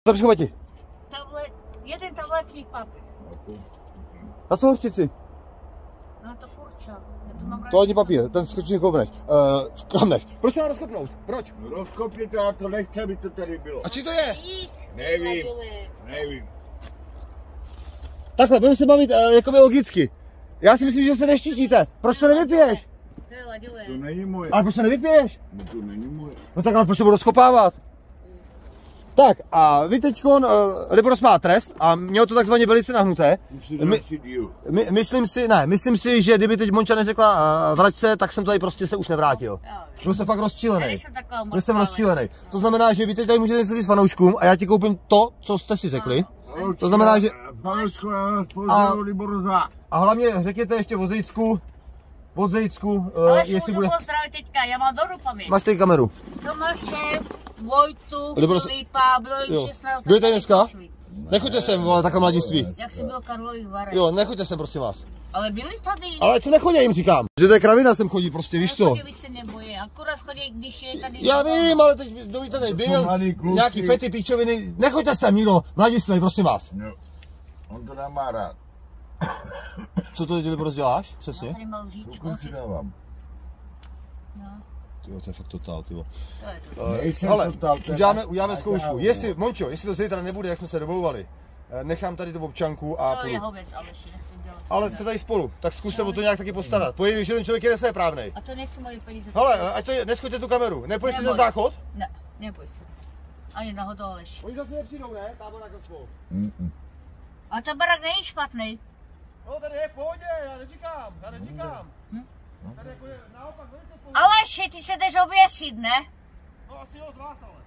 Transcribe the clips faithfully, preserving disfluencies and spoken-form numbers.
Zapřichovat Tablet, jeden tabletní papír. Na co hořčici? No to kurča. To mám Toaletní papír, ten skočný kovnech. Uh, v kamnech. Proč to má rozkopnout? Proč? Rozkopni to, já to nechci, aby to tady bylo. A či to je? Nevím, nevím. Takhle, budeme se bavit uh, jakoby logicky. Já si myslím, že se neštítíte. Proč to nevypiješ? To je ladové. To není moje. Ale proč to nevypiješ? No to není moje. No tak ale proč to budu rozkopávat? Tak a vy teďkon, uh, Liboros má trest a měl to takzvaně velice nahnuté. My, my, myslím si, ne, myslím si, že kdyby teď Monča neřekla uh, vrať se, tak jsem tady prostě se už nevrátil. Byl jsem fakt rozčilený. Byl jsem rozčilený. To znamená, že vy teď tady můžete něco říct fanouškům a já ti koupím to, co jste si řekli. To znamená, že... A, a hlavně řekněte ještě o Zejcku. Od Zejcku, ale uh, jestli bude... pozdravit teďka, já mám dobrou paměť. Máš tady kameru. Tomáše, Vojtu, Filipa, bylo šestnáct. Byli tady dneska? Nechoďte sem, vole, takhle mladiství. Jak jsi byl Karlových Varech. Jo, nechoďte sem, prosím vás. Ale byli tady. Ale co nechodí, jim říkám. Že to je kravina sem chodí prostě, víš co? Vy se nebojí, akorát chodí, když je tady... Já vím, ale teď kdo ví tady byl, nějaký fety, píčoviny, nechoďte sem, nikdo, mladiství, prosím vás. No, on to nemá rád. Co to teď děláš? Přesně? Tady mal lžíčku. Pokud si dávám. No. Tyjo, to je fakt totál, tyjo. To je to. Nejsem Ale totál, to je uděláme, tak- uděláme tak zkoušku. já- Jestli, Mončo, jestli to zítra nebude, jak jsme se domlouvali, nechám tady tu občanku a To je půjdu. jeho věc, ale ještě nechci dělat. Ale jste tady spolu, tak zkuste o to nějak taky postarat. Pojď, že ten člověk je nesvéprávnej. A to nejsou moje peníze. Hele, ať to je, neschoďte tu kameru, nepojďte na záchod? Ne, neboj se. Ani náhodou, Aleš. Oni zase nepřijdou, ne? Táborák za spolu. Mm-mm. A ten barák není špatný. No tady je v pohodě, já neříkám, já neříkám. Hm? Tady jako je naopak velice v pohodě. Aleši, ty se jdeš oběsit, ne? No asi jo, z vás ale.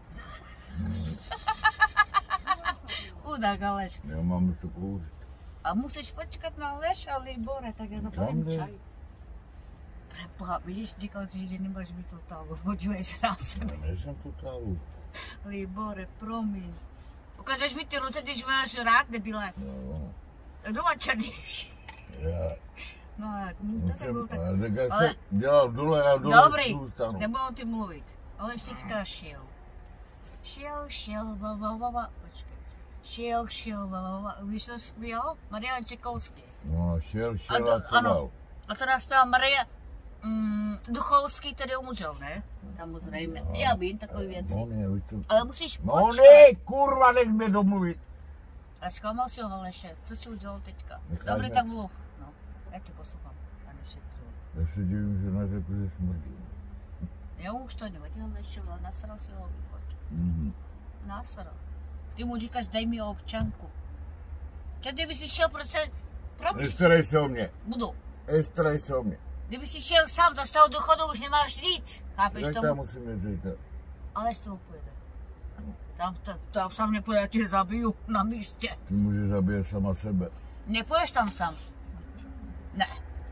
Chudák Aleš. Já mám to kouřit. A musíš počkat na Aleša, Libore, tak já zapalím Tam jde. čaj. Preboha, vidíš, říkal jsi, že nemáš být totálu, podívej se na sebe. Já nejsem totálu. Libore, promiň. Ukážeš mi ty ruce, když máš rád, debile. Jo. Doma černější. Já No, to tak bylo musím, tak. ale tak já Ale- jsem dělal dole a dole Dobrý, zůstanu. nebudou ty mluvit. Ale ještě teďka šel. Šel, šel, ba, ba, ba, ba. Počkej. Šel, šel, ba, ba, ba. Víš, co zpěl? Marian Čekovský. No, šel, A šel to- a co ano. dal? A to nás zpěla Maria mm, Duchovský, který umřel, ne? Samozřejmě. Já vím takové věci. No ne, už to... Ale musíš No počkat. ne, kurva, nech mě domluvit. A zklamal si ho, Aleše. Co jsi udělal teďka? Necháš Dobrý, mě. tak mluv. No, já tě poslouchám. A nešetřu. Já se divím, že neřekl, že smrdím. Já už to nevadí, Aleše, ale nasral si ho. Mhm. Nasral. Ty mu říkáš, dej mi občanku. Čo kdyby si šel, proč se... Promiň, Nestarej se o mě. budu. Nestarej se o mě. Kdyby si šel sám do toho důchodu, už nemáš nic. Chápeš Jak tam tomu? musím jít zítra? Ale z toho pojede. Tam, tam, tam sám nepojede, já tě zabiju na místě. Ty můžeš zabít sama sebe. Nepoješ tam sám. Ne,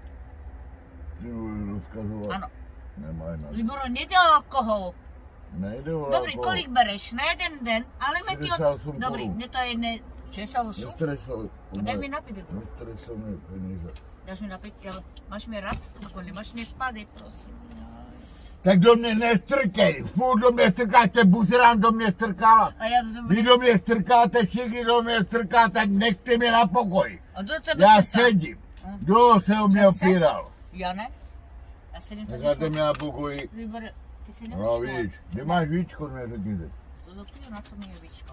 Ty můžeš rozkazovat. ano. Nemaj na to. Liboro, nedělal alkohol. Nejde o Dobrý, alkohol. kolik bereš? Na jeden den, ale mi ty... šedesát osm Dobrý, korun. mě to je ne... šedesát osm? Nestarej se o Dej mi mě. napít, Liboro. Nestarej se o mě peníze. Dáš mi napít, ale máš mě rád? Ako nemáš mě vpady, prosím. Tak do mě nestrkej, furt do mě strkáte, buzerán do mě strkala. A já do Vy tebe... do mě strkáte, všichni do mě strkáte, tak nechte mě na pokoj. A do tebe Já se tam- sedím. Kdo se o mě Tak se? opíral? Já ne? Já se jim to Necháte mě na pokoji. Libore, ty si nemáš No víš, kde máš víčko, mě řekněte. To dopiju, na co mi je víčko.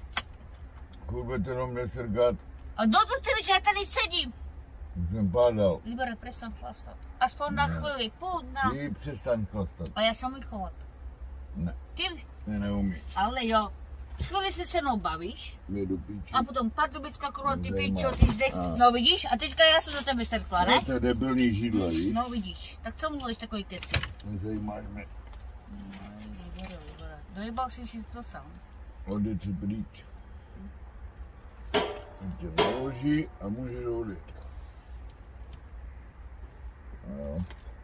Furt budete do mě strkat, A do do tebe, že já tady sedím. už jsem pádal. Libore, prestaň chlastat. Aspoň na chvíli, půl dna. Ty přestaň chlastat. A já se umím chovat. Ne, Ty, ty neumíš. ale jo. Chvíli se se mnou bavíš. Mě do píči. A potom pardubická koruna, ty Zajímavé. pičo, ty zdech. A. No vidíš, a teďka já jsem do tebe strkla, ne? To je debilní židle, víš? No vidíš, tak co mluvíš takový keci? Nezajímáš mě. Libore, Libore. Dojebal jsi si to sám. Odejď si pryč. Teď tě naloží a můžeš odejít. No.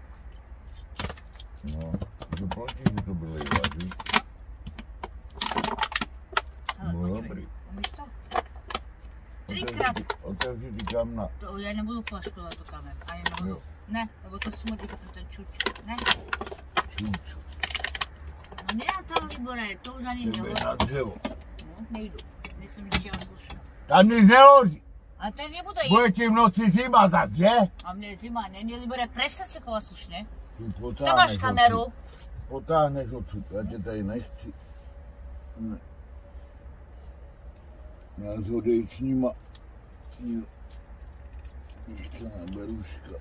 No, to platí, že to bylo víš? Hele, Bylo podívej, dobrý. umíš to? Třikrát. Otevři ty kamna. To já nebudu plaškovat do kamer. Ani nebudu. Jo. Ne, lebo to smrdí, ten čuč. Ne, Čuč. no nedám to, Libore, to už ani Tebe nebudu. na dřevo. No, nejdu. jsem nechtěla sluška. Tam nic neloží. A ten nebude Bude jíst. ti v noci zima zas, že? A mě zima není, Libore, presta se chovat slušně. Ty Tam potáhneš máš kameru. odsud. Potáhneš odsud, já tě tady nechci. Ne. Já zhodej s nima. Jo. Ještě neberuška.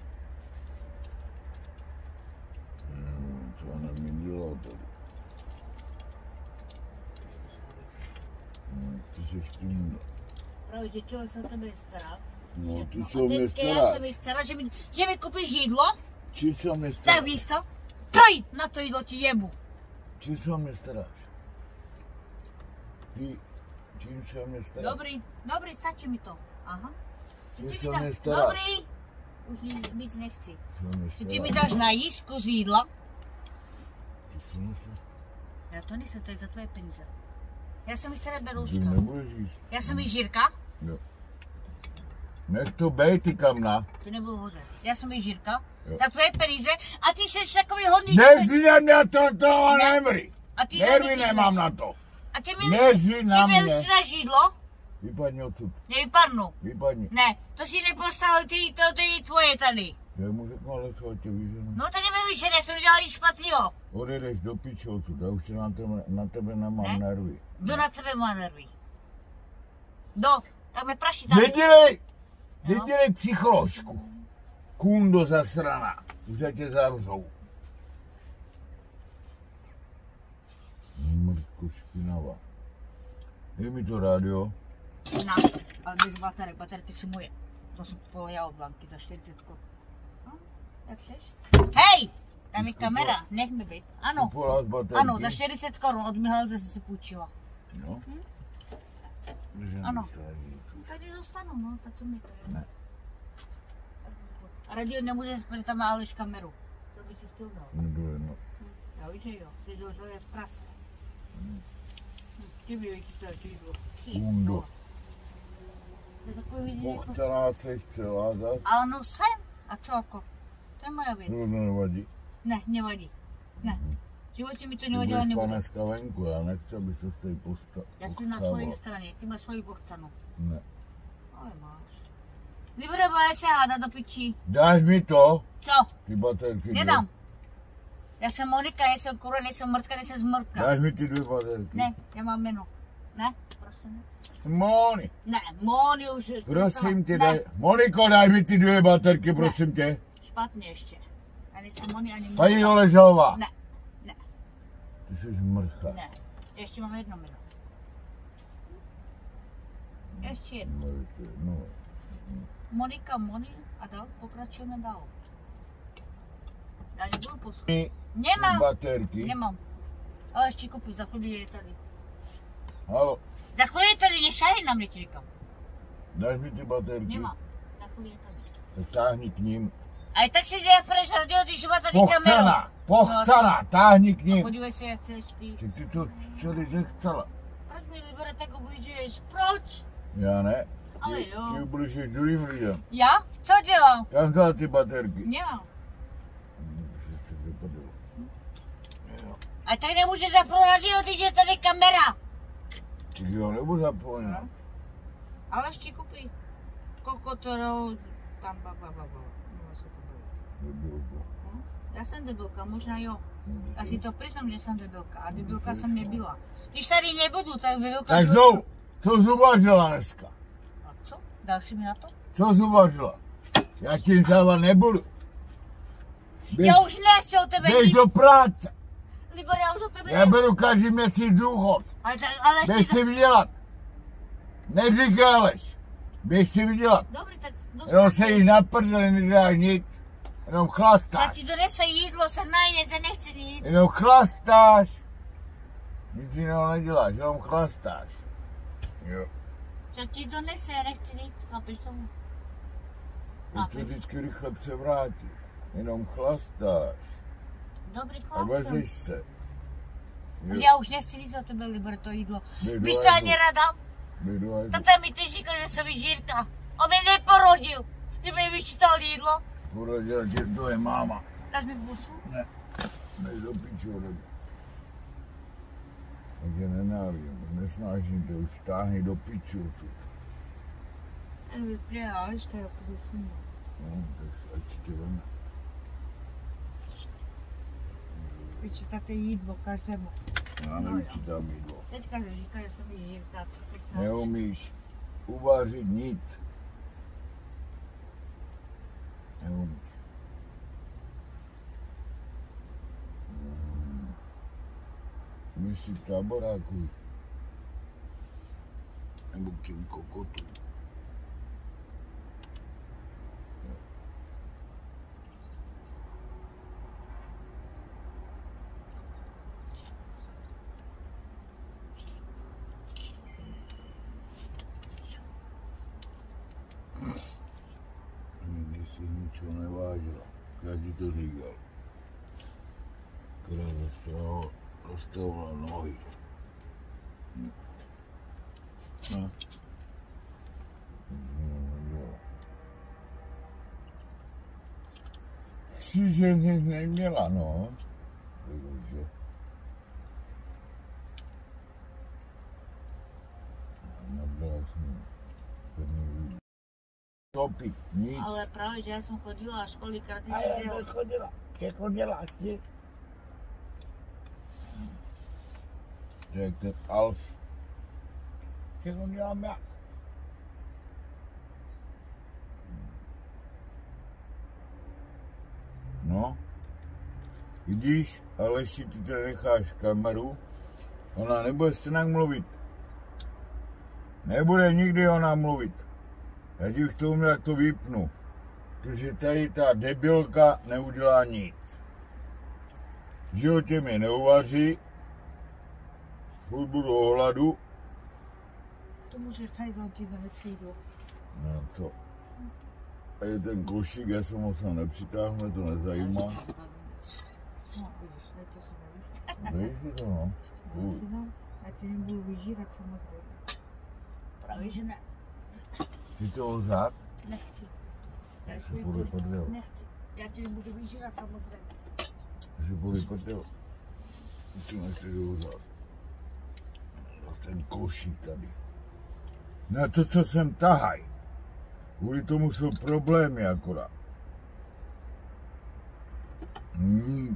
Hmm, co ona mi dělá tady? Hmm, ty jsi tím. Právě, že člověk se o tebe stará. No, ty No, se o mě teďka já staráš. jsem jí chcela, že mi, že mi koupíš jídlo, Čím se o mě tak staráš? víš co? Troj na to jídlo ti jebu. Čím se o mě staráš? Ty, čím se o mě staráš? Dobrý, dobrý, stačí mi to. Aha. Čím Ty se mi o dá- mě staráš? Dobrý. Už nic, nic nechci. Se o mě Že ty mi staráš? dáš na jízku z jídla. Co nese? Já to nejsem, to je za tvoje peníze. Já jsem jí chcela Ty berouška. nebudeš jíst. Já jsem jí žírka. Jo. Nech to bej, ty kamna. To nebylo hoře. Já jsem jí žírka. Jo. Za tvoje peníze. A ty jsi takový hodný. Nezvi na mě to, toho Ne. nemry. A ty Nervy za mě nemám jdeš. na to. A ty mi Nezvi na ty mi mě. dáš jídlo? Vypadni odsud, Nevypadnu. vypadni. Ne, to si nepostavil, ty, to, to je tvoje tady. Já mu řeknu, ale co tě vyženu. No tady mi víš, že jsem udělal nic špatného. Odejdeš do piče odsud, já už tě na tebe, na tebe nemám Ne. nervy. Kdo na tebe má nervy? Kdo? Tak mi praší tam. Nedělej, Jo. nedělej psycholožku. Kundo zasraná, už já tě zavřou. Mrtko špinavá. Je mi to rádio? Na, ale bez baterek, baterky jsou moje. To jsem kupovala já od Blanky za čtyřicet korun. No, jak chceš? Hej! Tam je kamera, nech mi být. Ano, Kupovala z baterky? ano, za čtyřicet korun od Mihalze jsem si půjčila. No. Hm? Že Ano. nestojí, už. Tady dostanu, no, tak co mi to je? Ne. A radio nemůže, protože tam má Aleš kameru. To by si chtěl dát. Nebude, no. Já víš, že jo, jsi dožil v prase. Hm, Ty by jaký to je jídlo. Kundo. To je takový lidi jako... Pochcená seš celá zas. Ale no jsem. A co jako? To je moja věc. To nevadí. Ne, nevadí. Ne. V životě mi to Ty nevadí, ale budeš nebude. dneska venku, já nechci, aby se tady posta- Já jsem na své straně, ty máš svoji pochcanou. Ne. Ale máš. Libre, bude se hádat do pičí. Dáš mi to? Co? Ty baterky. Nedám. Já jsem Monika, nejsem kurva, nejsem mrtka, nejsem dvě. zmrtka. Dáš mi ty dvě baterky. Ne, já mám jméno. Ne, prosím. Moni, Ne, Moni už... prosím tě, ne. daj. Moniko, daj mi ty dvě baterky, prosím tě. Špatně ještě. Já nejsem Moni ani Paní Monika. Doležalová. Ne, ne, Ty jsi mrcha. ne. Ještě mám jedno jméno. Ještě jedno. No, to- no. Monika, Moni a dál, pokračujeme dál. Já nebudu poslouchat. Ty Nemám, baterky. nemám. Ale ještě kupuj, za chvíli je tady. Halo, Za chvíli je tady, nešahej na mě, ti říkám. dáš mi ty baterky. Nemám, za chvíli je tady. Tak táhni k ním. A i tak si děláš radio, když má tady kameru. Pochcená, pochcená, táhni k A ním. podívej se, jak chceš ty. Ty, ty to celý zechcela. Proč mi Libere tak ubližuješ? Proč? Já ne. Ale Ty, jo. ty ubližuješ druhým lidem. Já? Co dělám? Kam dala ty baterky? Nemám. Hm, to se to vypadalo. Jo. A tak nemůže zapnout radio, když je tady kamera. Tak jo, nebudu zapomínat. Ale ještě kupi. Kokotorou, tam ba, ba, ba, ba. No, co to bylo? Debilka. Hm? Já jsem debilka, možná jo. Hm, Já si to přiznám, že jsem debilka. A debilka jsem nebyla. Když tady nebudu, tak debilka... Tak znovu, co zubařila dneska? A co? Dal jsi mi na to? Co zubařila? Já tím závat nebudu. Běž, Já už nechci o tebe běž nic. do práce. Libor, já už o tebe Já nechci. beru každý měsíc důchod. Ale, tak, ale Běž ještě... si vydělat. Neříkej Aleš. Běž si vydělat. Dobrý, tak... Jenom se jí na prdeli nedáš nic. Jenom Já chlastáš. ti donese jídlo, se najde, se nechci nic. Jenom chlastáš. Nic jiného neděláš, jenom chlastáš. Jo. Já ti donese, já nechci nic. Chápeš tomu? Je to vždycky rychle převrátíš. Jenom chlastáš. Dobrý A chlastám. vezeš se. Jo. Já už nechci nic o tebe, Libor, to jídlo. Jdu, Víš jdu. co, ani rada? Jdu, jdu. Tata mi teď říkal, že jsem žírka. On mě neporodil. Že mi vyčítal jídlo. Porodila tě, to je máma. Dáš mi pusu? Ne, nejde do piču ode mě. Tak je nenávidím. Nesnážím to, už táhni do piču. Ten vypěláš, to je jako s ním. No, tak se ať tě veme. Vyčítáte jídlo každému. Já nevyčítám jídlo. Teďka se říká, že jsem jí živtá, co teď sám. Neumíš uvařit nic. Neumíš. Hmm. Umíš si v táboráku. Nebo k těm kokotům. Nikdy si ničeho nevážila. Každý to říkal. Akorát rozstavovala, rozstavovala nohy. No. Kříže nic neměla, no. Takže... Nabrala jsem první topit, nic. Ale právě, že já jsem chodila až kolikrát ty A jsi já dělal. nechodila, tě chodila, ti. To je jak ten Alf. Tě chodila já. No, vidíš, Aleši, ty tady necháš kameru, ona nebude s tak mluvit. Nebude nikdy ona mluvit. Já bych to uměl, jak to vypnu. Protože tady ta debilka neudělá nic. V životě mě neuvaří, furt budu o hladu. To můžeš tady zhodit na vesvídlo. No co? A je ten košík, já jsem ho sem nepřitáhl, mě to nezajímá. No, vidíš, ne, to se nevíš. Víš si to, no? Já si dám, já ti nebudu vyžírat samozřejmě. Právě, že ne. Ty to ozad? Nechci. Já Já ti si nebudu, půjde prdel. nechci. Já ti nebudu vyžírat samozřejmě. Já si půjde prdel. Ty nechceš ozad. Ten košík tady. Na to, co jsem tahaj. Kvůli tomu jsou problémy akorát. Hmm.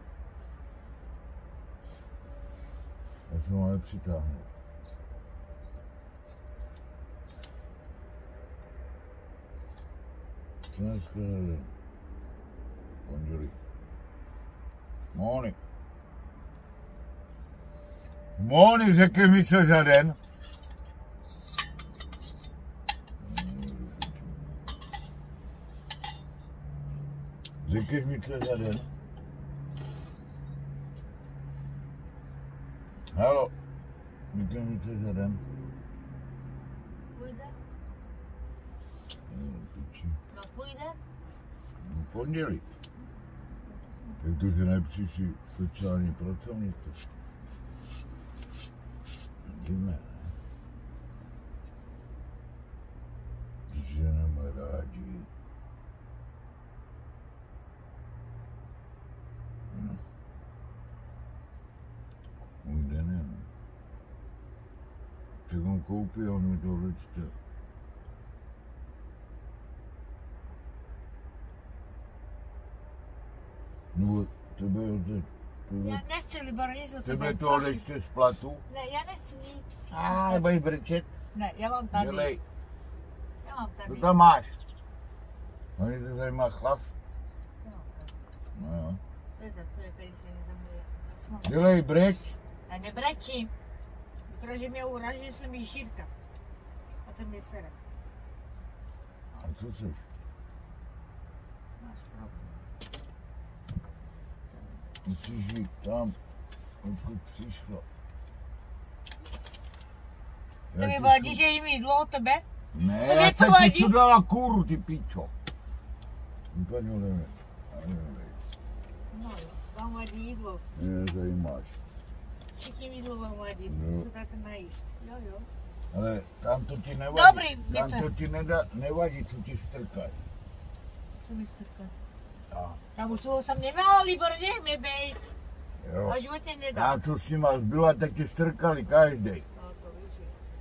Já jsem ho nepřitáhnul. Co dneska je den? Pondělí. Móny. Móny, řekl mi co za den. Řekneš mi co za den? Halo, řekneš mi co za den? Půjde? No, piči. No půjde? No, pondělí. Protože nepřišli sociální pracovníci. Divné, ne? Protože máme rádi. Hm. Můj den je, ne? Tak on koupí a on mi to odečte. Nebo tebe, tebe, Já nechci, Libor, nic o tebe tebe, to prosím. odečte z platu? Ne, já nechci nic. A nebudeš brčet? Ne, já mám tady. Dělej, Já mám co tady. tam máš? No, mě to zajímá chlas. Já mám tady. No jo. To je za tvoje peníze, nezamluví. Co mám? Dělej breč. Já nebrečím. Protože mě uraží, jsem jí šírka. A to mě sere. A co seš? Máš problém. Musíš jít tam, odkud přišla. To mi ti vadí, su- že jim jídlo od tebe? Ne, to já mě to jsem ti vadí. sudala kůru, ty píčo. Vypadně ode mě. Já nevím, No jo, vám vadí jídlo. mě nezajímáš. Všichni jídlo vám vadí, No. to se tak najíst. Jo, jo. Ale tam to ti nevadí. Dobrý, tam je to- to ti nedá, nevadí, co ti strkají. Co mi strká? A, Tam už toho jsem neměla, Libor, nech mě bejt. jo. A životě nedá. A co s nima zbyla, tak ti strkali každý. No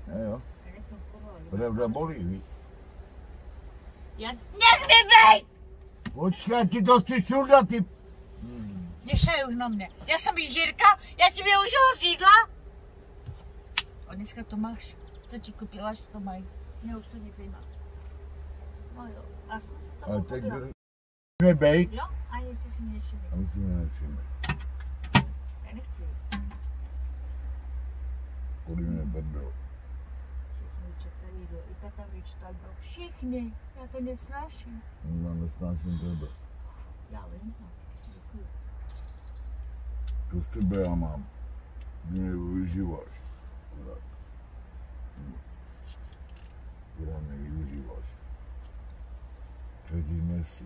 Ne jo. Pravda bolí, víš? Já nech mi bejt! Počkej, ty to chci sundat, ty... Nešaj už na mě. Já jsem jí Žírka, já ti využila sídla. A dneska to máš. To ti koupila, že to mají. Mě už to nezajímá. No jo, a jsme se to Ale teď musíme bejt. Jo, ani ty si mě nešimej. A musíme nešimej. Já nechci jít. Podíme brdo. Všichni čekají jídlo, i tata vyčtal do. Všichni, já to nesnáším. Já nesnáším tebe. Já vím, no. Děkuji. To z tebe já mám. Ty mě využíváš. Akorát. Akorát mě využíváš. Každý měsíc.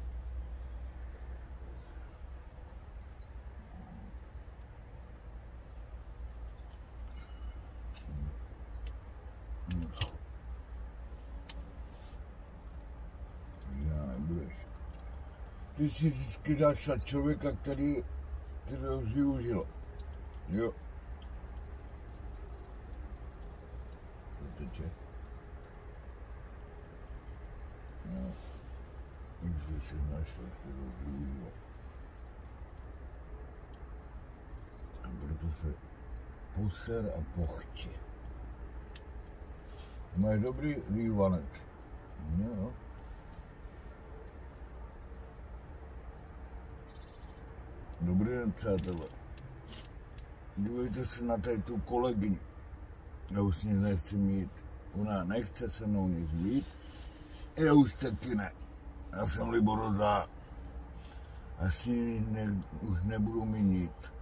Já nebudeš. Ty si vždycky dáš na člověka, který ty to už využil. Jo. To teče. No. Už jsi našel, kterou využil. A proto se poser a pochče. Máš dobrý rývanec. Jo. Dobrý den, přátelé. Dívejte se na tady tu kolegyni. Já už s ní nechci mít. Ona nechce se mnou nic mít. Já už taky ne. Já jsem liborozá. Asi ne, už nebudu mít nic.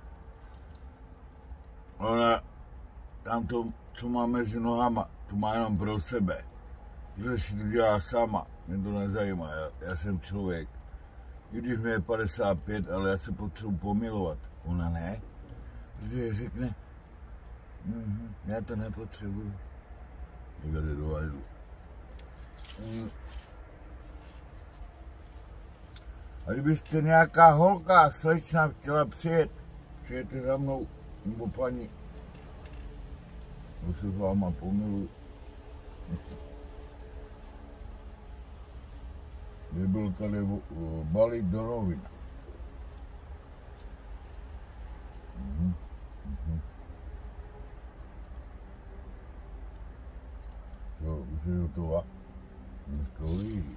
Ona tam to, co má mezi nohama, to má jenom pro sebe. Když si to dělá sama, mě to nezajímá. Já, já jsem člověk. I když mi je padesát pět, ale já se potřebuji pomilovat. Ona ne. Protože řekne, mm, já to nepotřebuji. Někde jde do hajzlu. Mm. A kdybyste nějaká holka, slečna chtěla přijet, přijete za mnou, nebo paní, to se s váma pomiluji. Nebyl tady balit do rovin. Mhm. Mhm. Co, už je hotová? Dneska uvidí.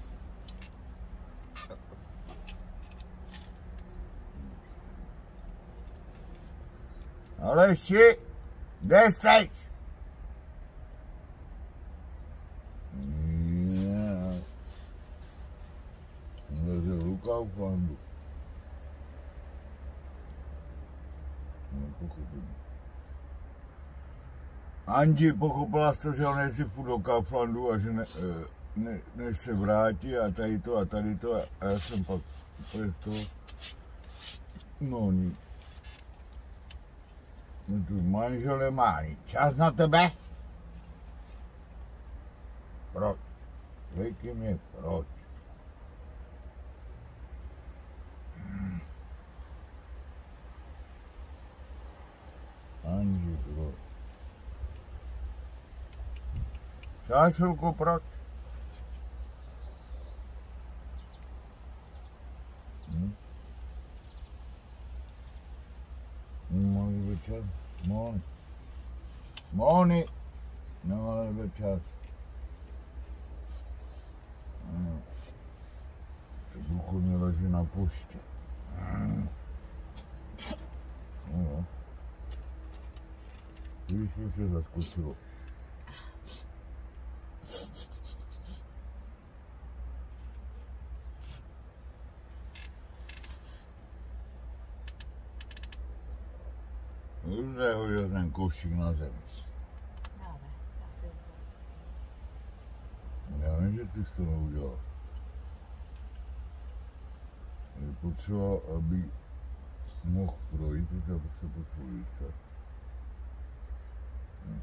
Aleši, kde jsi? Kauflandu. Anži pochopila to, že on jezdí furt do Kauflandu a že ne, ne, než se vrátí a tady to a tady to a já jsem pak to, no nic. No tu manžel nemá ani čas na tebe? Proč? Řekni mě proč? Anži, proč? Šášulko, proč? Hm? Nemáme večer? Moni. Moni! Nemáme večer. Ano. To duchu mi leží na poště. Hmm. No. Víš, že se zaskočilo. Už nehodil ten košík na zem. Já vím, že ty jsi to neudělal. Je potřeba, aby mohl projít, protože se potřebuje lítat. Hm.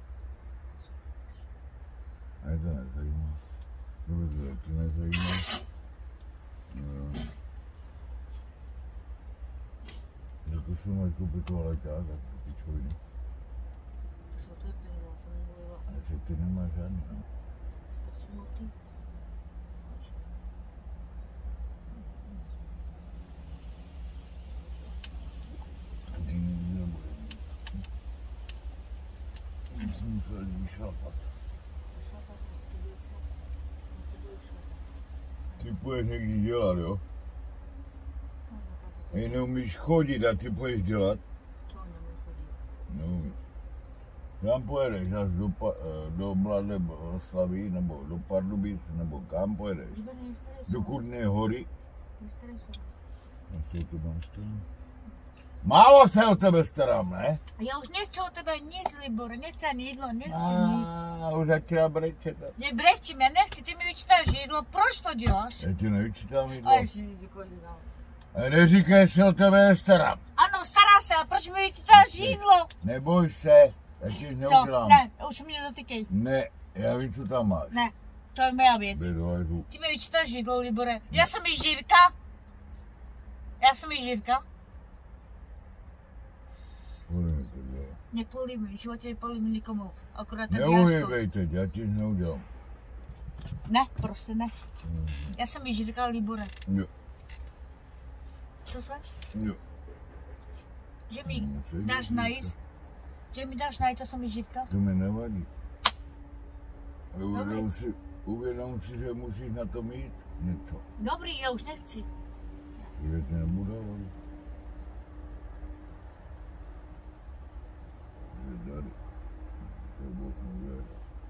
A je to nezajímá. To by to taky nezajímá. No. Řekl jsem, ať koupit toaleťák, tak to pičoviny. Jsou to peníze, já jsem mluvil žádný, no. To jsou ty. Ty nebude. Musím musel vyšlapat. Ty půjdeš někdy dělat, jo? Ej, neumíš chodit a ty půjdeš dělat? Co neumím chodit? Neumíš. Kam pojedeš? Zas do, pa, do Mladé Boleslaví, nebo do Pardubic, nebo kam pojedeš? Do Kudné Hory? Já se o tebe nestarám. Málo se o tebe starám, ne? Já už nechci o tebe nic, Libor, nechci ani jídlo, nechci nic. A už začíná brečet. Nebrečím, já nechci, ty mi vyčítáš jídlo, proč to děláš? Já ti nevyčítám jídlo. Ale si říkali, no. A neříkej, že se o tebe nestarám. Ano, stará se, a proč mi vyčítáš jídlo? Neboj se, já ti Co? neudělám. Ne, už mě dotykej. Ne, já vím, co tam máš. Ne, to je moja věc. Bedvajzu. Ty mi vyčítáš jídlo, Libore. Já jsem Jižírka. Já jsem Jižírka. Polím to, jo. Nepolím, v životě nepolím nikomu. Akorát ten Jásko. Neuhýbej teď, já ti neudělám. Ne, prostě ne. Já jsem Jižírka, Libore. Jo, Co se? jo. Že mi No, co je dáš Jižírka? najíst? Že mi dáš najíst, to jsem Jižírka? To mi nevadí. Ale uvědom si, uvědom si, že musíš na to mít něco. Dobrý, já už nechci. Že ti nebudu vadit. Že tady. To Bůh nevěděl.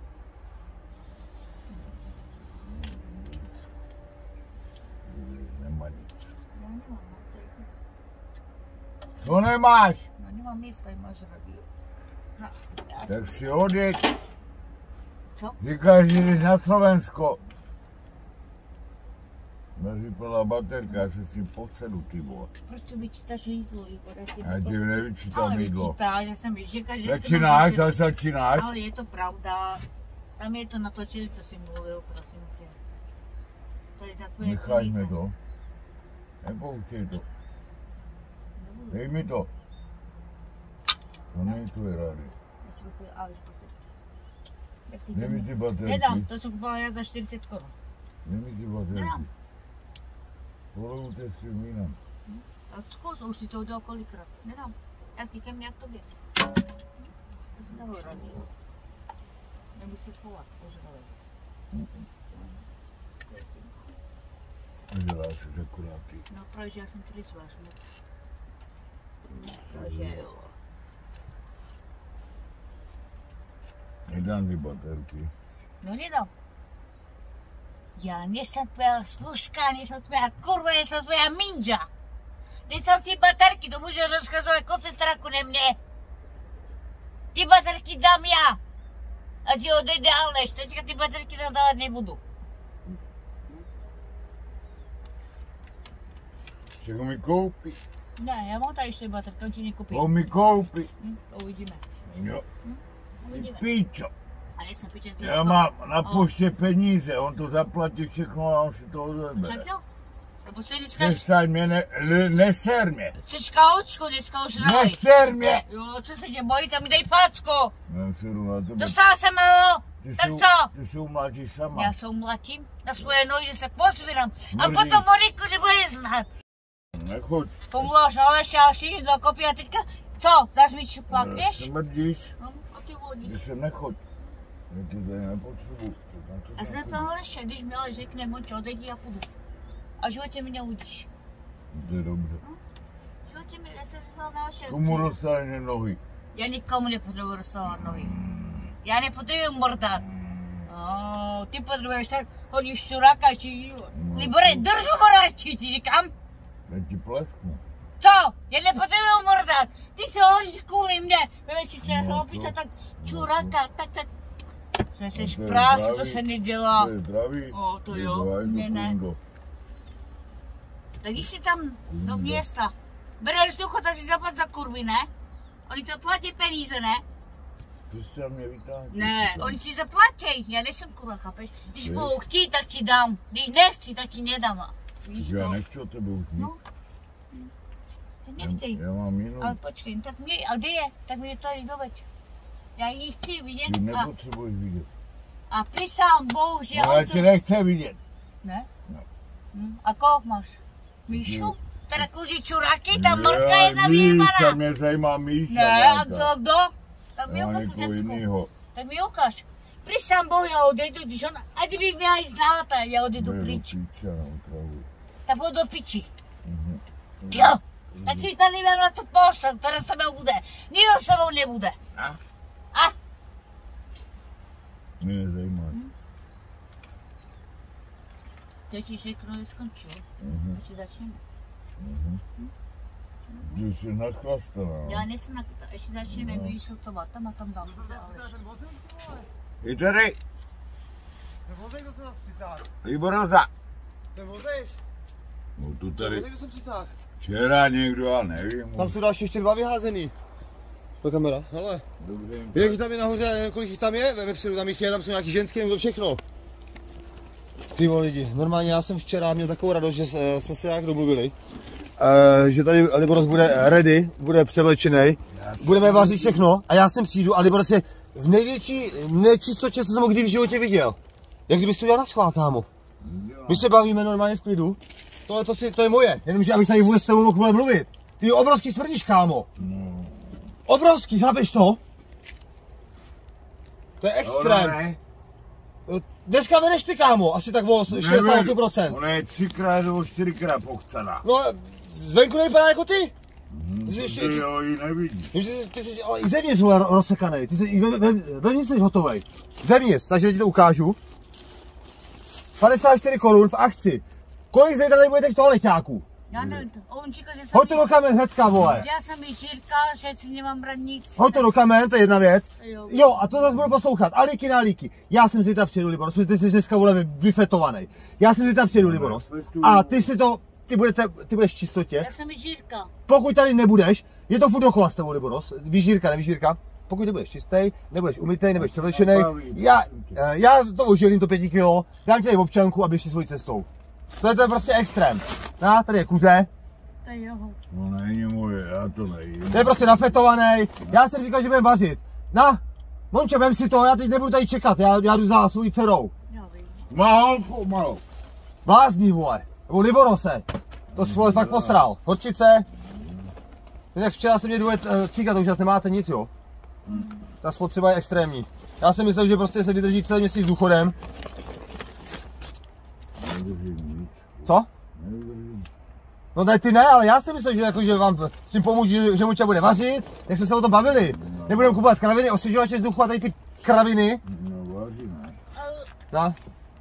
Nemá nic. Já nemám, no, to je... To nemáš! No nemám nic, tady máš radio. No, já Tak jsem... si odjeď. Co? Říkáš, že jdeš na Slovensko. Mě vypadla baterka, já se s tím posedu, ty vole. Proč tu vyčítáš jídlo, Igor? Já ti nevyčítám Ale jídlo. vyčítáš, že jsem Jižírka, že... Začínáš, ale začínáš. Ale je to pravda. Tam je to natočené, co jsi mluvil, prosím tě. To je za tvoje Necháš mi peníze. to. Nepouštěj to. Dej mi to. To není tvoje rády. Já ti kupuji Aleš baterky. Jak ty Dej mi to- ty baterky. Nedám, to jsem kupovala já za čtyřicet korun. Dej mi ty baterky. Nedám. Polujte si vínem. A zkus, už si to udělal kolikrát. Nedám. Jak ty ke mně, jak tobě. To si dalo radio. Nebuď se chovat, požadavek. Dělá se akorát ty. No právě, že já jsem tady zváš moc. Takže jo. Nedám ty baterky. No nedám. Já nejsem tvoja služka, nejsem tvoja kurva, nejsem tvoja minža. Ty tam ty baterky, to může rozkazovat koncentráku, ne mě. Ty baterky dám já. A ti odejde Aleš, teďka ty baterky tam dávat nebudu. Čeho mi koupí? Ne, já mám tady ještě baterky, on ti nekupí. To mi koupí. Hm, to uvidíme. Jo. Ty Uvidíme. píčo. A já jsem piče z Já mám na poště peníze, on to zaplatí všechno a on si to odebere. Však jo? Nebo si dneska... Přestaň mě, ne, ne, neser mě. Chceš kaučku dneska už ráj. Neser mě. Jo, co se tě bojí, tam mi dej facku. Já seru na tebe. Dostala jsem malo. Ty Tak si, co? Ty si umláčíš sama. Já se umlatím na svoje nohy, že se pozvírám. A Smrdíš. potom Moniku nebude znát. Nechoď. Pomluváš Aleše a všichni dokopy a teďka, co, dáš mi plakneš? Smrdíš. No, a ty vodíš. Ty se nechoď. Já ti tady nepotřebuji. Já jsem to Aleše, když mi Aleš řekne, Mončo, odejdi, já půjdu. A v životě mi neudíš. To je dobře. V životě mi nesezval na Aleše. Komu rozsáhne nohy? Já nikomu nepotřebuji rozsávat nohy. Já nepotřebuji mordat. Oh, ty potřebuješ tak, hodíš šuráka, či... No, Libore, to- držu morači, ti říkám. Já ti plesknu. Co? Já nepotřebuji mordat. Ty se hodíš kvůli mne. Veme si třeba No, chlapice, to- tak no, čuráka, tak, tak. Že jsi to je práce, to zdravý. se nedělá. To je zdravý. O, to Je jo, dvaj do ne, ne. kundo. Tak jsi tam do Kundo. města. Bereš důchod a si zaplat za kurvy, ne? Oni to platí peníze, ne? Ty jsi mě vytáhl. Ne, oni ti zaplatí. Já nejsem kurva, chápeš? Když Víš? budu chtít, tak ti dám. Když nechci, tak ti nedám. Víš, Já no. nechci o tebe už nic. No. Tak nechtěj. Já, já mám jinou. Ale počkej, tak mě, a kde je? Tak mi to tady doveď. Já ji chci vidět Ty a nepotřebuješ vidět. A pisám Bohu, že No, já tě nechce vidět. Ne? No. Hm. A koho máš? Míšu? Teda kouří čuráky, ta mrtka je na výjemaná. Míša, mě zajímá Míša. Ne, a kdo, kdo? Tak mi Já ukáž tu někoho děcku. jinýho. Tak mi ukáž. Prisám Bohu, já odejdu, když on, ať by měla jít znát, já odejdu pryč. Tak půjdu do piči. Mhm. Jo, tak si tady mám na tu posel, která se mnou bude. Nikdo se mnou nebude. A? A? Mě nezajímá. Hm? Teď ti všechno neskončilo. Mhm. Teď začneme. Mhm. Ty jsi nachlastaná. Já nejsem na to, ještě začneme no. Vysvětlovat, tam a tam dám. I tady. Ten vozej, kdo se nás přitáhl? Liboroza. Ten vozej? No tu Ten tady. vozej, kdo se přitáhl? Včera někdo, já nevím. Tam jsou další ještě dva vyházený. To kamera, hele. Dobrý. Jak jich tam je nahoře, nevím, kolik jich tam je, ve vepředu tam jich je, tam jsou nějaký ženský, nevím to všechno. Ty vole lidi, normálně já jsem včera měl takovou radost, že jsme se nějak domluvili. Uh, že tady Liboros bude ready, bude převlečený, budeme vařit všechno a já sem přijdu a Liboros je v největší nečistotě, co jsem ho kdy v životě viděl. Jak kdybys to dělal na schvál, kámo. My se bavíme normálně v klidu, tohle to, si, to je moje, jenomže abych tady vůbec s tebou mohl mluvit. Ty obrovský smrdíš, kámo. No. Obrovský, chápeš to? To je extrém. Ne. Dneska vedeš ty, kámo, asi tak o šedesát osm procent. Ona je třikrát nebo čtyřikrát pochcená. No, zvenku nevypadá jako ty. Hmm, Ty jsi ještě, ty jo, ji nevidí. ty, ty, ty jsi ale i zevnitř vole, rozsekanej, ty jsi, i ve, ve, vevnitř jsi hotovej. Zevnitř, takže ti to ukážu. padesát čtyři korun v akci. Kolik zejde nebude těch toaleťáků? Já nevím to, on říkal, že jsem Hoď to do kamen hnedka, vole. Já jsem Jiřírka, že si nemám brát nic. Hoď to do kamen, to je jedna věc. Jo. Jo, a to zase budu poslouchat. A líky na líky. Já jsem si tam přijedu, Liboros, protože ty jsi dneska vole vyfetovaný. Já jsem si tam přijedu, Liboros. A ty si to, ty, budete, ty budeš v čistotě. Já jsem Jiřírka. Pokud tady nebudeš, je to furt dokola s tebou, Liboros. Vyžírka, nevyžírka. Pokud nebudeš čistý, nebudeš umytej, nebudeš převlečený, já, já to ožilím to pěti kilo, dám ti tady občanku a běž si svojí cestou. To je to prostě extrém. No, tady je kuře. To je jeho. No není moje, já to nejím. To je prostě nafetovaný. Já jsem říkal, že budeme vařit. Na, Mončo, vem si to, já teď nebudu tady čekat, já, já jdu za svou dcerou. Já vím. Má holku malou. Blázní, vole. Nebo Liborose. To jsi vole fakt posral. Horčice. Jinak včera jste mě jdu cíkat, to už zase nemáte nic, jo. Ta spotřeba je extrémní. Já jsem myslel, že prostě se vydrží celý měsíc důchodem. Nevydržím nic. Co? Nevydržím. No ne, ty ne, ale já jsem myslel, že, jako, že vám s tím pomůžu, že, že Monča bude vařit, jak jsme se o tom bavili. Nebudeme kupovat kraviny, osvěžovače vzduchu a tady ty kraviny. No váží, ne? No.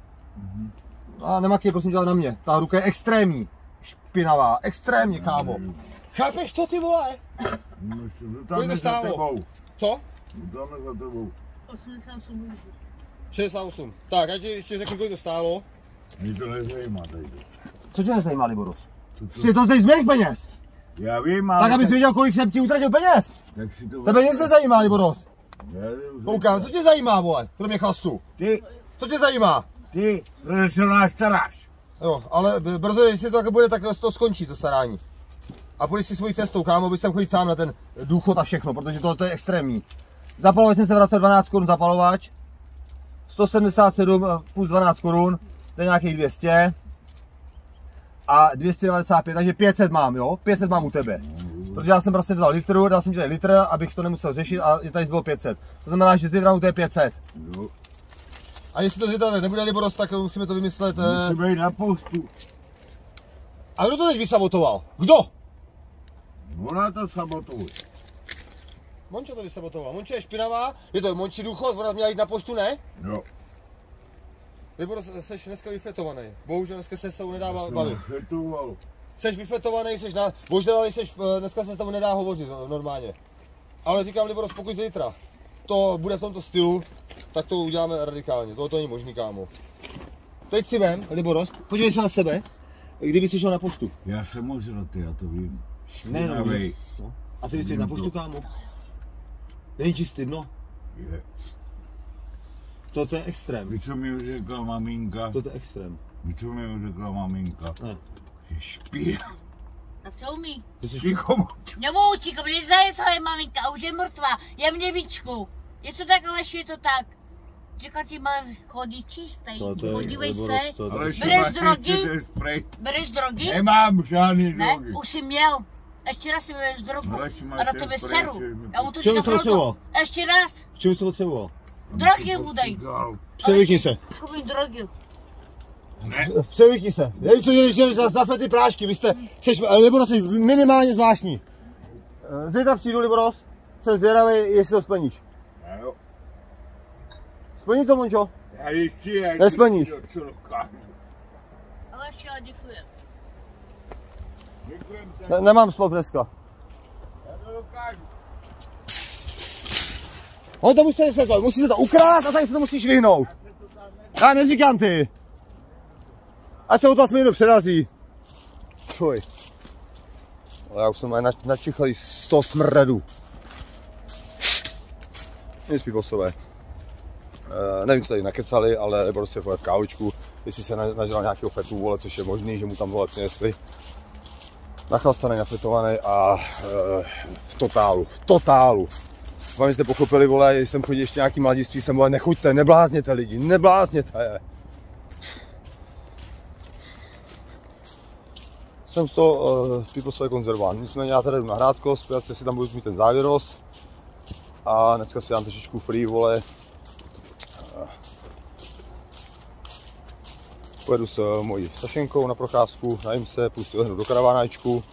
A nemakej, prosím, dělat na mě. Ta ruka je extrémní. Špinavá, extrémně, kámo. Chápeš to, ty vole? No ještě zůstáme za tebou. Co? Zůstáme za tebou. osmdesát osm lidí. šedesát osm. Tak, já ti ještě řeknu, kolik to stálo. Mě to nezajímá tady. Co tě nezajímá, Liboros? To, to... Ty to zdej z mých peněz. Já vím, ale... Tak, abys věděl, kolik jsem ti utratil peněz. Tak si to... Tebe nic nezajímá, Liboros. Já Koukám, co tě zajímá, vole, kromě chlastu? Ty, Co tě zajímá? ty, protože se nás staráš. Jo, ale b- brzo, jestli to tak bude, tak to skončí, to starání. A půjdeš si svojí cestou, kámo, bys tam chodit sám na ten důchod a všechno, protože to, to je extrémní. Zapalovač jsem se vracel dvanáct korun zapalovač. sto sedmdesát sedm plus dvanáct korun, to je nějakých dvě stě. A dvě stě devadesát pět, takže pět set mám, jo? pět set mám u tebe. Protože já jsem prostě vzal litr, dal jsem ti tady litr, abych to nemusel řešit a je tady zbylo pět set. To znamená, že zítra to je pět set. Jo. A jestli to zítra nebude Liboros, tak musíme to vymyslet. Musíme jít na poštu. A kdo to teď vysabotoval? Kdo? Ona to sabotuje. Monča to vysabotoval. Monča je špinavá, je to Monči důchod, ona měla jít na poštu, ne? Jo. Liboros, jsi dneska vyfetovaný. Bohužel dneska se s tebou nedá bavit. Fetoval. Jsi vyfetovaný, jsi na... Bohužel jsi, dneska se s tebou nedá hovořit normálně. Ale říkám, Liboros, pokud zítra to bude v tomto stylu, tak to uděláme radikálně. Tohle to není možný, kámo. Teď si vem, Liboros, podívej se na sebe, kdyby jsi šel na poštu. Já jsem ožratý, já to vím. Ne, no, Špinavej. no. A ty bys jsi na poštu, kámo? Není ti stydno? Je. Toto je extrém. Víš, co mi řekla maminka? Toto je extrém. Víš, co mi řekla maminka? Ne. Je špína. Tak co umí? Ty jsi Ticho buď. Nebou ticho, mě zaje tvoje maminka, už je mrtvá, je v nebičku. Je to tak, Aleši, je to tak. Říkal ti, má chodí čistý, To- to je podívej se, Liboros, to- to- Ale Bereš máš drogy? ještě ten sprej. bereš drogy? Nemám žádný Ne, drogy. už jsi měl. Ještě raz si bereš drogu Ale ještě máš a na ten tebe sprej, seru. že mi- Já mu to Čemu říkám to pravdu. potřeboval? Ještě raz, K čemu jsi to potřeboval? drogy mu dej. Převykni se. Kupím drogy. Ne, Převykni se. Nevím, co dělíš, že na zafety prášky. Vy jste, chceš, Liboros, jsi minimálně zvláštní. Zítra přijdu, Liboros. Jsem zvědavý, jestli to splníš. ne, jo. Splní to, Mončo? Já jistě, já Nesplníš. ti to dokážu. Ale ještě já děkuji. Děkujem, tak Ne, nemám slov dneska. já to dokážu. On to musí se to, musí se to ukrát a tady se to musíš vyhnout. Já neříkám ty. Ať se o to aspoň někdo předazí. Fuj. Ale já už jsem na, načichlý z toho smradu. Nic píposové. E, nevím, co tady nakecali, ale prostě v kávičku, jestli se nažral nějakého fetu, vole, což je možný, že mu tam vole přinesli. Nachlastaný, nafetovaný a e, v totálu, v totálu. Vám jste pochopili, vole, když jsem chodil ještě nějaký mladiství, jsem vole, nechoďte, neblázněte lidi, neblázněte. Jsem z toho uh, píposové konzerván, nicméně já tady jdu na Hrádko, zpět si tam budu mít ten závěros. A dneska si dám trošičku free, vole. Pojedu s mojí Sašenkou na procházku, najím se, půjdu si lehnu do karavánáčku.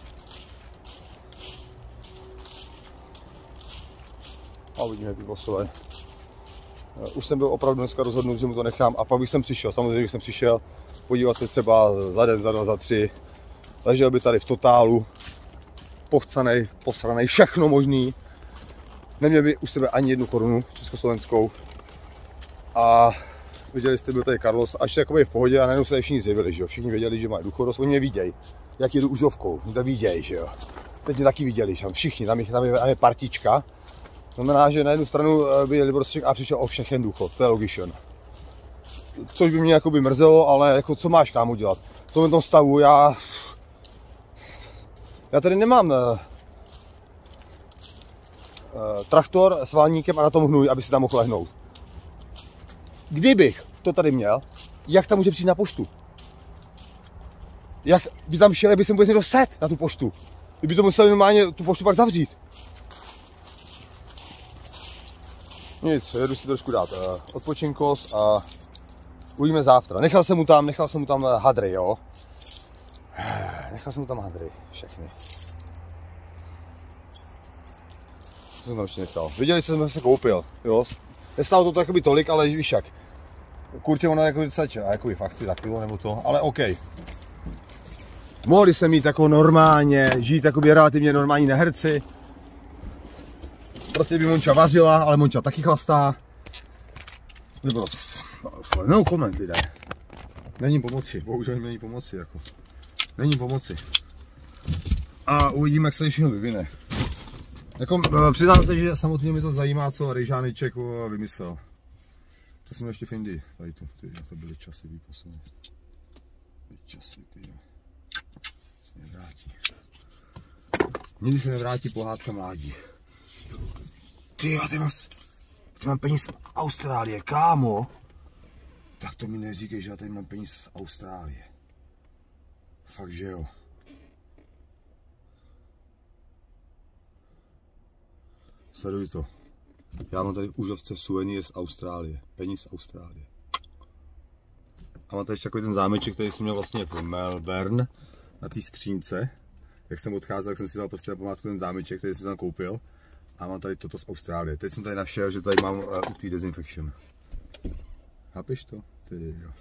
A uvidíme píposové. Už jsem byl opravdu dneska rozhodnut, že mu to nechám a pak bych jsem přišel, samozřejmě bych jsem přišel podívat se třeba za den, za dva, za tři. Ležel by tady v totálu, pochcanej, posranej, všechno možný. Neměl by u sebe ani jednu korunu československou. A viděli jste, byl tady Carlos, až jakoby v pohodě a najednou se všichni zjevili, že jo. Všichni věděli, že mají důchodost, oni mě vidějí, jak jedu užovkou, oni to vidějí, že jo. Teď mě taky viděli, že všichni, tam je, tam je, tam je partička. Znamená, že na jednu stranu by Liboros a přišel o všechen důchod, to je logično. Což by mě jakoby mrzelo, ale jako co máš kámo dělat? V tomhle stavu já... Já tady nemám uh, uh, traktor s válníkem a na tom hnůj, aby si tam mohl lehnout. Kdybych to tady měl, jak tam může přijít na poštu? Jak by tam šel, aby jsem vůbec někdo set na tu poštu? Kdyby to museli normálně tu poštu pak zavřít. Nic, jedu si trošku dát uh, odpočinkos a uvidíme závtra. Nechal jsem mu tam, nechal jsem mu tam uh, hadry, jo. Nechal jsem mu tam hadry, všechny. Co jsem tam ještě nechal? Viděli jste, jsem se koupil, jo. Nestálo to takoby tolik, ale víš jak. Kurče, ono jako docela, jakoby fakt chci za kilo nebo to, ale OK. Mohli jsem mít jako normálně, žít jakoby relativně normální na herci. Prostě by Monča vařila, ale Monča taky chlastá. Nebo no koment lidé. Není pomoci, bohužel není pomoci jako. Není pomoci. A uvidíme, jak se všechno vyvine. Jako, přiznám se, že samotně mě to zajímá, co Ryžáneček vymyslel. To jsem měl ještě v Indii, tady tu, ty, to byly časy výposledné. Byly časy, ty, se nevrátí. Nikdy se nevrátí pohádka mládí. Ty, já tady mám, tady mám peníz z Austrálie, kámo. Tak to mi neříkej, že já tady mám peníz z Austrálie. Fakt, že jo. Sleduj to. Já mám tady v úžovce suvenýr z Austrálie. Peníz z Austrálie. A mám tady ještě takový ten zámeček, který jsem měl vlastně v Melbourne na té skřínce. Jak jsem odcházel, tak jsem si dal prostě na památku ten zámeček, který jsem tam koupil. A mám tady toto z Austrálie. Teď jsem tady našel, že tady mám uh, u té Desinfection. Chápeš to? Ty jo.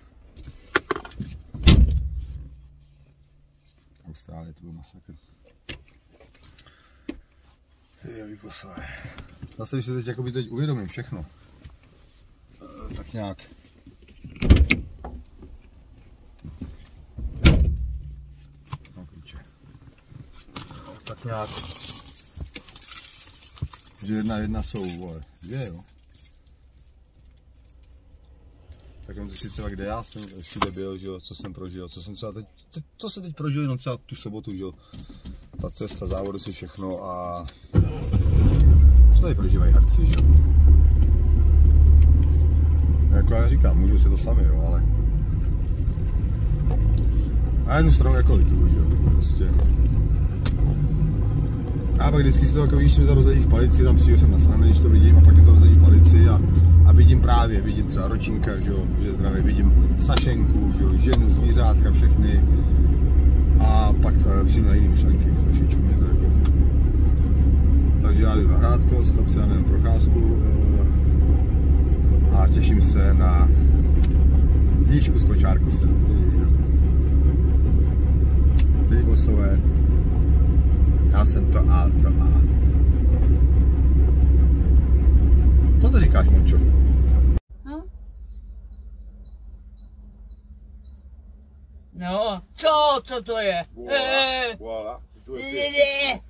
Austrálie, to byl masakr. Ty jo, vyposlali. Zase, když se teď, jakoby teď uvědomím všechno. E, tak nějak. No, klíče. No, tak nějak. Že jedna jedna jsou, vole. Dvě, jo. Tak jen si třeba, kde já jsem všude byl, že jo, co jsem prožil, co jsem třeba teď, teď co se teď prožil, no třeba tu sobotu, že jo. Ta cesta, závody si všechno a co tady prožívají herci, že jo. Jako já říkám, můžu si to sami, jo, ale... A jednu stranu jako lituju, jo, prostě. A pak vždycky si to jako víš, mi to rozleží v palici, tam přijdu jsem nasraný, když to vidím, a pak je to rozleží v palici a, a vidím právě, vidím třeba Ročínka, že jo, že je zdravý, vidím Sašenku, že jo, ženu, zvířátka, všechny. A pak přijdu na jiný myšlenky, Sašičku, mě to jako... Takže já jdu na Hrádkost, tam si já nevím procházku a těším se na výšku z Kočárkose. Ty bosové. Já jsem to a to a. Co to říkáš, Mončo? No. No, co, co to je? Voilà, voilà. To je